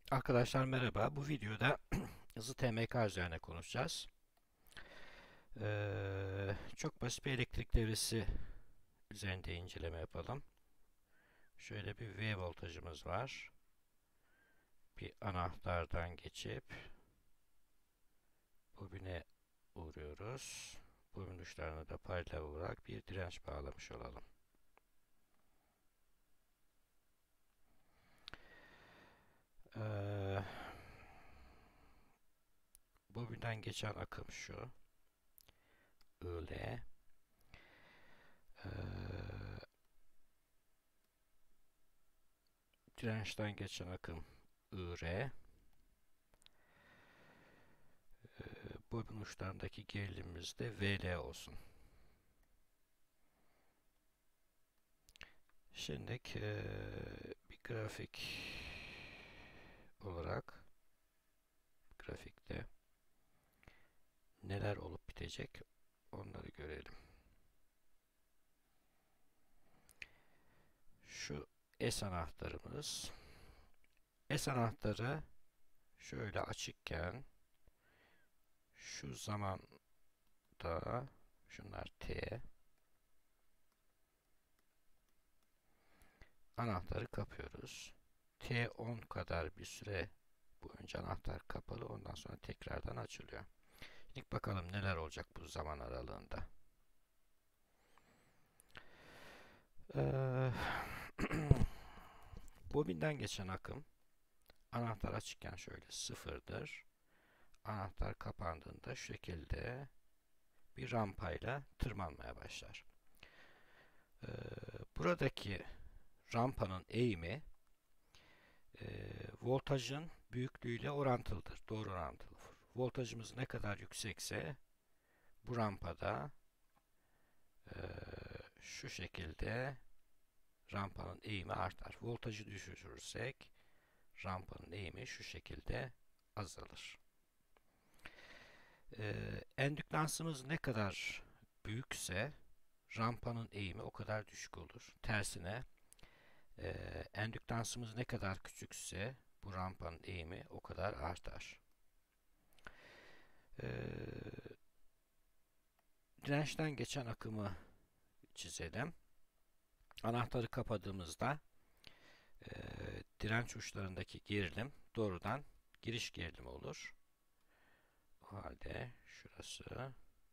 Arkadaşlar merhaba. Bu videoda hızlı TMK üzerine konuşacağız. Çok basit bir elektrik devresi üzerinde inceleme yapalım. Şöyle bir V voltajımız var. Bir anahtardan geçip bobine vuruyoruz. Bobin uçlarına da paralel olarak bir direnç bağlamış olalım. Ee, Bobinden geçen akım şu. IL. Dirençten geçen akım IR. Bobin uçlarındaki gerilimimiz de VL olsun. Şimdi bir grafik olarak grafikte neler olup bitecek onları görelim. Şu S anahtarımız. S anahtarı şöyle açıkken şu zamanda şunlar T, anahtarı kapıyoruz. T10 kadar bir süre boyunca anahtar kapalı, ondan sonra tekrardan açılıyor. Şimdi bakalım neler olacak bu zaman aralığında. Ee, Bobinden geçen akım anahtar açıkken şöyle sıfırdır. Anahtar kapandığında şu şekilde bir rampayla tırmanmaya başlar. Ee, Buradaki rampanın eğimi voltajın büyüklüğüyle orantılıdır. Doğru orantılıdır. Voltajımız ne kadar yüksekse bu rampada e, şu şekilde rampanın eğimi artar. Voltajı düşürürsek rampanın eğimi şu şekilde azalır. Endüklansımız ne kadar büyükse rampanın eğimi o kadar düşük olur. Tersine endüktansımız ne kadar küçükse bu rampanın eğimi o kadar artar. Ee, Dirençten geçen akımı çizelim. Anahtarı kapadığımızda e, direnç uçlarındaki gerilim doğrudan giriş gerilimi olur. O halde şurası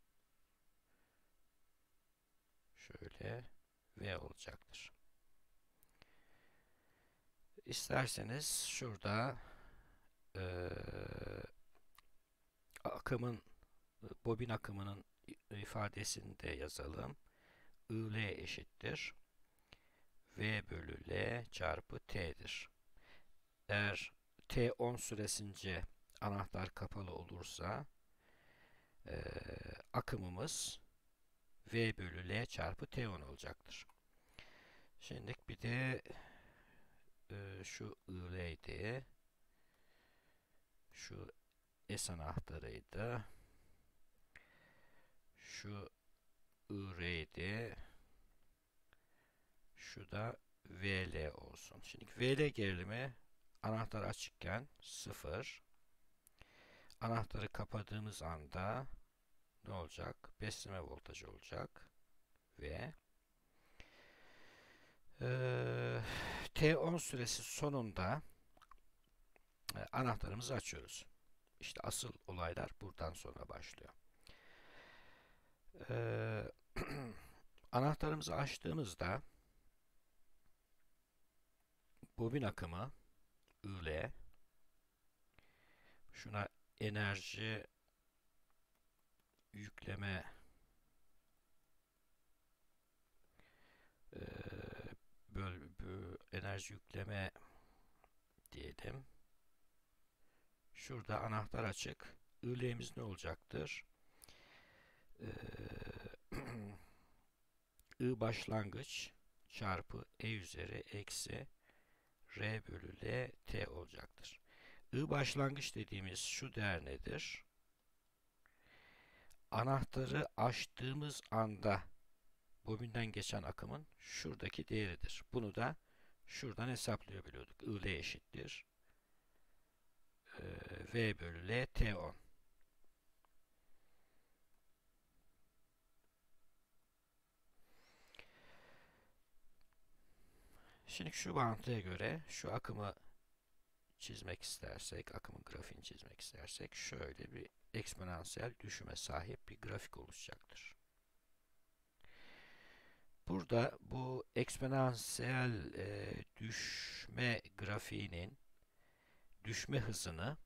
şöyle V olacaktır. İsterseniz şurada e, akımın bobin akımının ifadesini de yazalım. IL eşittir V bölü L çarpı T'dir. Eğer T10 süresince anahtar kapalı olursa e, akımımız V bölü L çarpı T10 olacaktır. Şimdi bir de şu IL'ydi. Şu S anahtarıydı. Şu IR'ydi. Şu da VL olsun. Şimdi VL gerilimi anahtar açıkken 0. Anahtarı kapadığımız anda ne olacak? Besleme voltajı olacak. Ve T10 süresi sonunda anahtarımızı açıyoruz. İşte asıl olaylar buradan sonra başlıyor. Eee, Anahtarımızı açtığımızda bobin akımı IL, şuna enerji yükleme enerji yükleme diyelim. Şurada anahtar açık. IL'miz ne olacaktır? I başlangıç çarpı E üzeri eksi R bölü L T olacaktır. I başlangıç dediğimiz şu değer nedir? Anahtarı açtığımız anda bobinden geçen akımın şuradaki değeridir. Bunu da şuradan hesaplayabiliyorduk. IL eşittir V bölü L T10. Şimdi şu bağıntıya göre şu akımı çizmek istersek, akımın grafiğini çizmek istersek şöyle bir eksponansiyel düşüme sahip bir grafik oluşacaktır. Burada bu eksponansiyel düşme grafiğinin düşme hızını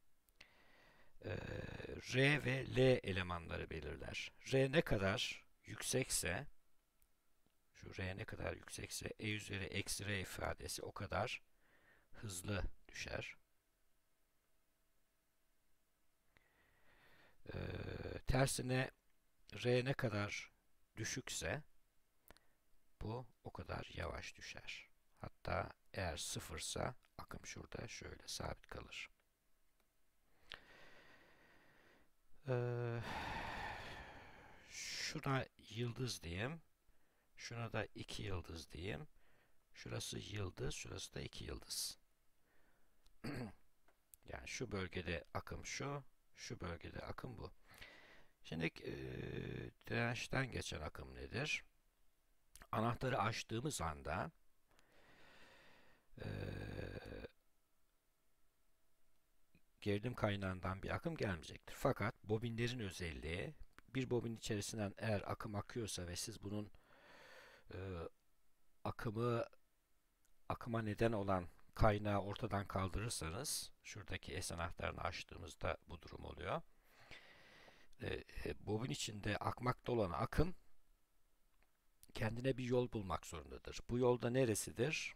R ve L elemanları belirler. R ne kadar yüksekse, şu R ne kadar yüksekse E üzeri eksi R ifadesi o kadar hızlı düşer. Tersine R ne kadar düşükse bu o kadar yavaş düşer. Hatta eğer sıfırsa akım şurada şöyle sabit kalır. Şuna yıldız diyeyim. Şuna da 2 yıldız diyeyim. Şurası yıldız, şurası da 2 yıldız. Yani şu bölgede akım şu, şu bölgede akım bu. Şimdi dirençten geçen akım nedir? Anahtarı açtığımız anda gerilim kaynağından bir akım gelmeyecektir. Fakat bobinlerin özelliği, bir bobin içerisinden eğer akım akıyorsa ve siz bunun e, akıma neden olan kaynağı ortadan kaldırırsanız, şuradaki S anahtarını açtığımızda bu durum oluyor. Bobin içinde akmakta olan akım kendine bir yol bulmak zorundadır. Bu yolda neresidir?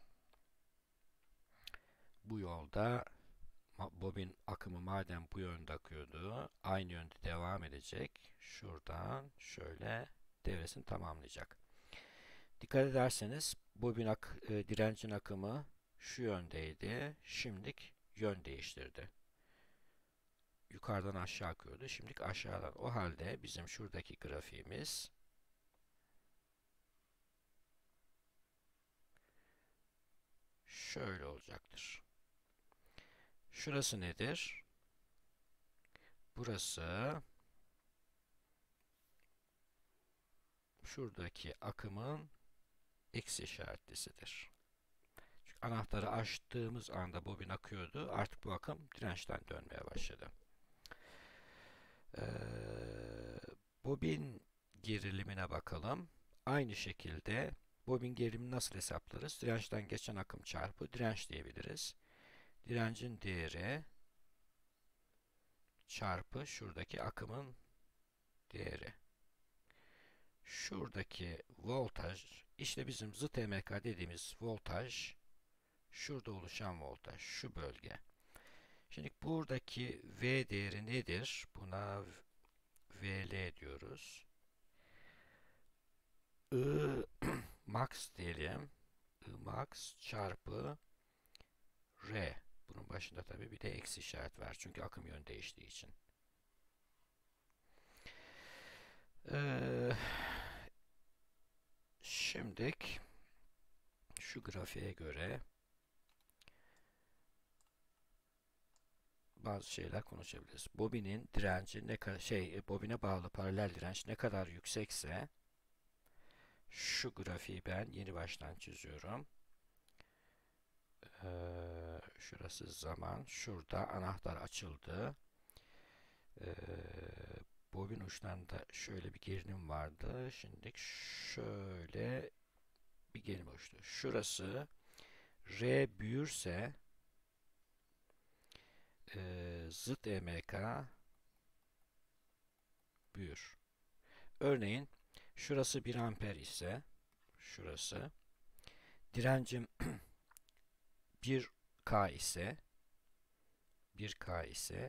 Bu yolda bobin akımı madem bu yönde akıyordu, aynı yönde devam edecek. Şuradan şöyle devresini tamamlayacak. Dikkat ederseniz direncin akımı şu yöndeydi. Şimdilik yön değiştirdi. Yukarıdan aşağı akıyordu. Şimdilik aşağıdan. O halde bizim şuradaki grafiğimiz şöyle olacaktır. Şurası nedir? Burası şuradaki akımın eksi işaretlisidir. Çünkü anahtarı açtığımız anda bobin akıyordu. Artık bu akım dirençten dönmeye başladı. Bobin gerilimine bakalım. Aynı şekilde bobin gerilimini nasıl hesaplarız? Dirençten geçen akım çarpı direnç diyebiliriz. Direncin değeri çarpı şuradaki akımın değeri. Şuradaki voltaj, işte bizim zıt EMK dediğimiz voltaj, şurada oluşan voltaj, şu bölge. Şimdi buradaki V değeri nedir? Buna VL diyoruz. I max diyelim. I max çarpı R. Bunun başında tabii bir de eksi işaret var. Çünkü akım yön değiştiği için. Şimdilik şu grafiğe göre bazı şeyler konuşabiliriz. Bobinin direnci ne kadar bobine bağlı paralel direnç ne kadar yüksekse şu grafiği ben yeni baştan çiziyorum. Şurası zaman. Şurada anahtar açıldı. Bobin uçlarında şöyle bir gerilim vardı. Şimdi şöyle bir gerilim oluştu. Şurası R büyürse zıt EMK büyür. Örneğin şurası 1 amper ise şurası direncim 1K ise 1K ise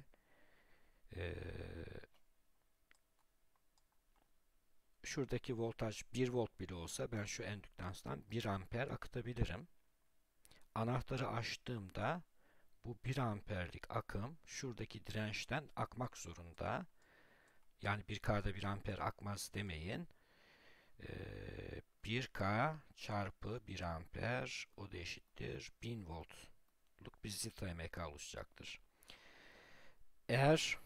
şuradaki voltaj 1 volt bile olsa ben şu endüktanstan 1 amper akıtabilirim. Anahtarı açtığımda bu 1 amperlik akım şuradaki dirençten akmak zorunda. Yani 1K'da 1 amper akmaz demeyin. 1K çarpı 1 amper o da eşittir 1000 voltluk bir zıt EMK oluşacaktır. Eğer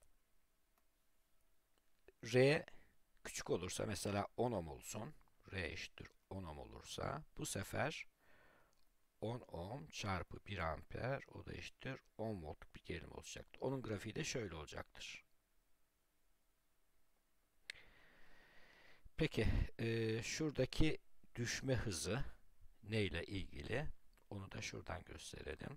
R küçük olursa, mesela 10 ohm olsun. R eşittir 10 ohm olursa bu sefer 10 ohm çarpı 1 amper, o da eşittir 10 voltluk bir gerilim olacaktır. Onun grafiği de şöyle olacaktır. Peki şuradaki düşme hızı ne ile ilgili? Onu da şuradan gösterelim.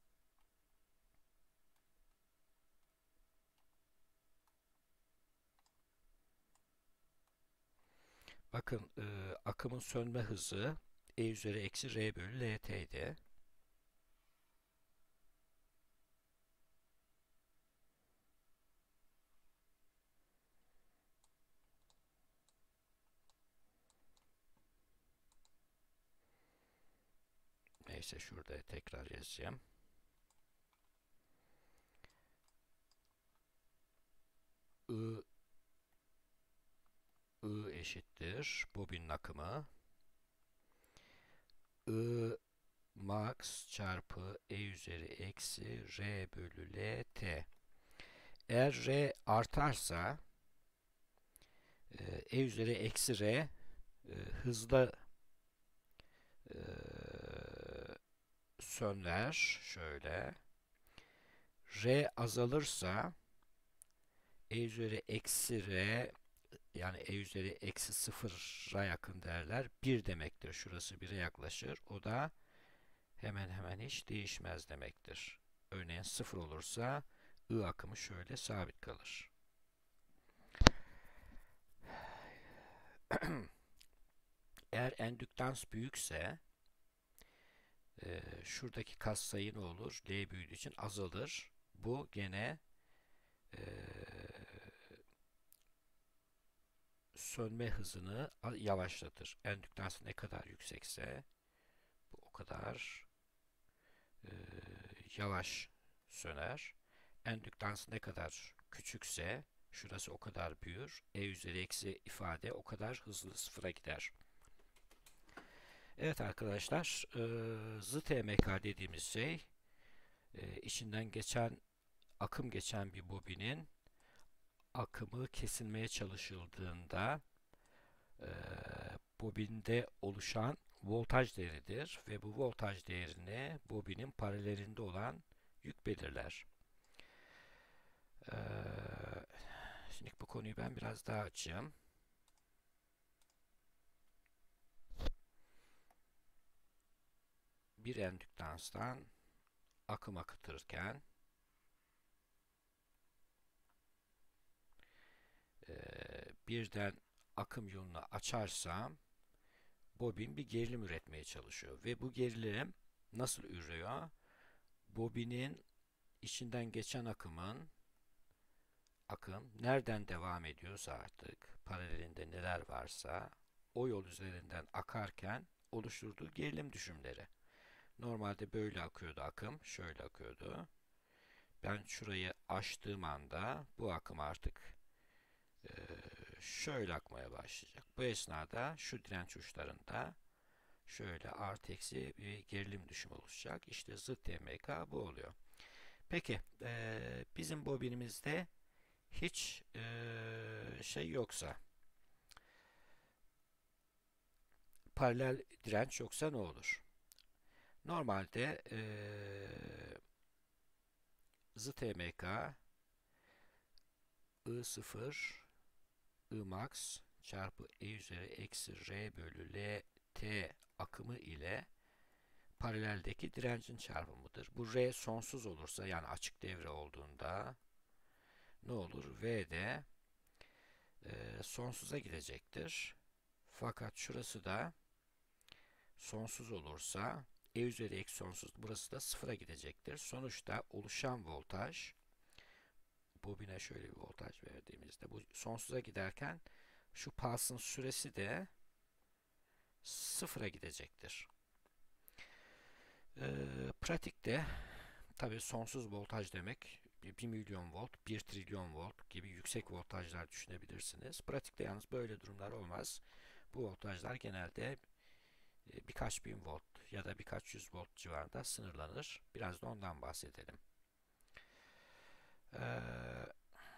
Bakın akımın sönme hızı E üzeri eksi R bölü LT idi. Neyse, şurada tekrar yazayım. I, I eşittir bobinin akımı. I max çarpı E üzeri eksi R bölü LT. Eğer R artarsa E üzeri eksi R hızla e, söner. Şöyle. R azalırsa E üzeri eksi R, yani E üzeri eksi sıfıra yakın değerler 1 demektir. Şurası 1'e yaklaşır. O da hemen hemen hiç değişmez demektir. Örneğin 0 olursa I akımı şöyle sabit kalır. Eğer endüktans büyükse şuradaki katsayı ne olur? L büyüdüğü için azalır. Bu gene e, sönme hızını yavaşlatır. Endüktans ne kadar yüksekse bu o kadar e, yavaş söner. Endüktans ne kadar küçükse şurası o kadar büyür. E üzeri eksi ifade o kadar hızlı sıfıra gider. Evet arkadaşlar, zıt EMK dediğimiz şey içinden akım geçen bir bobinin akımı kesilmeye çalışıldığında e, bobinde oluşan voltaj değeridir ve bu voltaj değerini bobinin paralelinde olan yük belirler. Şimdi bu konuyu ben biraz daha açayım. Bir endüktanstan akım akıtırken birden akım yolunu açarsam bobin bir gerilim üretmeye çalışıyor ve bu gerilim nasıl ürüyor? Bobinin içinden geçen akım nereden devam ediyorsa, artık paralelinde neler varsa o yol üzerinden akarken oluşturduğu gerilim düşümleri. Normalde böyle akıyordu akım, şöyle akıyordu. Ben şurayı açtığım anda bu akım artık e, şöyle akmaya başlayacak. Bu esnada şu direnç uçlarında şöyle artı eksi bir gerilim düşümü oluşacak. İşte zıt TMK bu oluyor. Peki bizim bobinimizde hiç şey yoksa, paralel direnç yoksa ne olur? Normalde zıt EMK I0 I max çarpı E üzeri eksi R bölü LT akımı ile paraleldeki direncin çarpımıdır. Bu R sonsuz olursa, yani açık devre olduğunda ne olur? V de sonsuza gidecektir. Fakat şurası da sonsuz olursa E üzeri eksi sonsuz, burası da sıfıra gidecektir. Sonuçta oluşan voltaj, bobine şöyle bir voltaj verdiğimizde bu sonsuza giderken şu pulse'ın süresi de sıfıra gidecektir. Pratikte tabi sonsuz voltaj demek 1 milyon volt, 1 trilyon volt gibi yüksek voltajlar düşünebilirsiniz. Pratikte yalnız böyle durumlar olmaz. Bu voltajlar genelde birkaç bin volt ya da birkaç yüz volt civarında sınırlanır. Biraz da ondan bahsedelim. Ee,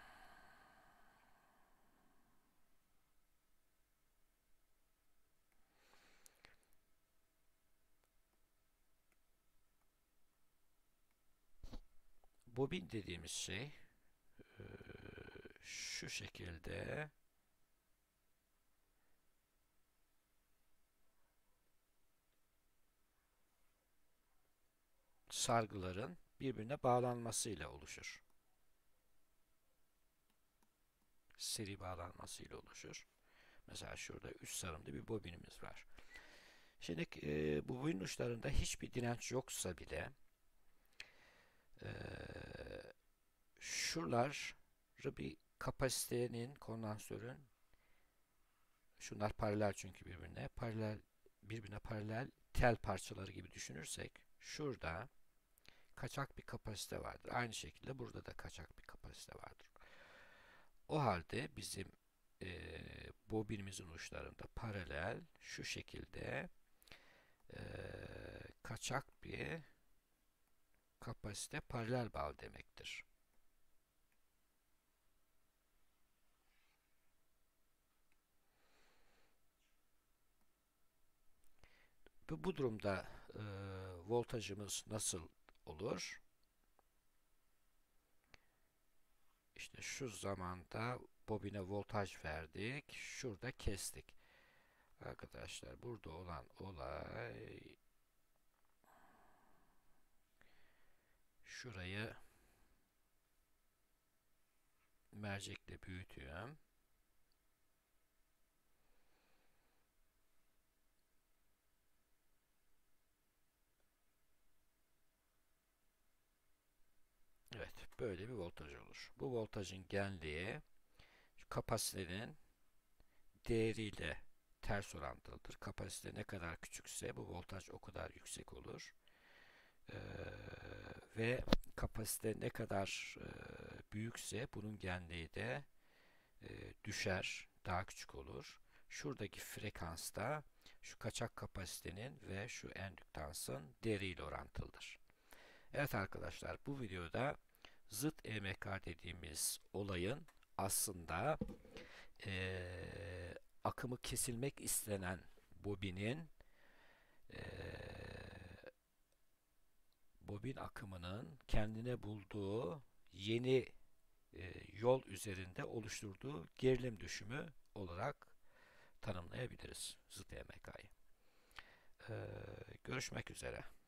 bobin dediğimiz şey e, şu şekilde sargıların birbirine bağlanmasıyla oluşur. Seri bağlanmasıyla oluşur. Mesela şurada 3 sarımlı bir bobinimiz var. Şimdi bu bobin uçlarında hiçbir direnç yoksa bile e, şuraları bir kapasitenin, kondansörün, şunlar paralel çünkü birbirine paralel tel parçaları gibi düşünürsek şurada kaçak bir kapasite vardır. Aynı şekilde burada da kaçak bir kapasite vardır. O halde bizim bobinimizin uçlarında paralel şu şekilde e, kaçak bir kapasite paralel bağ demektir. Bu durumda voltajımız nasıl olur? İşte şu zamanda bobine voltaj verdik. Şurada kestik. Arkadaşlar burada olan olay şurayı mercekle büyütüyorum. Evet, böyle bir voltaj olur. Bu voltajın genliği kapasitenin değeriyle ters orantılıdır. Kapasite ne kadar küçükse bu voltaj o kadar yüksek olur. Ee, ve kapasite ne kadar büyükse bunun genliği de düşer, daha küçük olur. Şuradaki frekans da şu kaçak kapasitenin ve şu endüktansın değeriyle orantılıdır. Evet arkadaşlar, bu videoda zıt EMK dediğimiz olayın aslında akımı kesilmek istenen bobinin bobin akımının kendine bulduğu yeni yol üzerinde oluşturduğu gerilim düşümü olarak tanımlayabiliriz zıt EMK'yı. Görüşmek üzere.